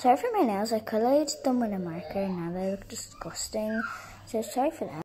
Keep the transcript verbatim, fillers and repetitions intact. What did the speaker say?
Sorry for my nails, I coloured them with a marker and now they look disgusting, so sorry for that.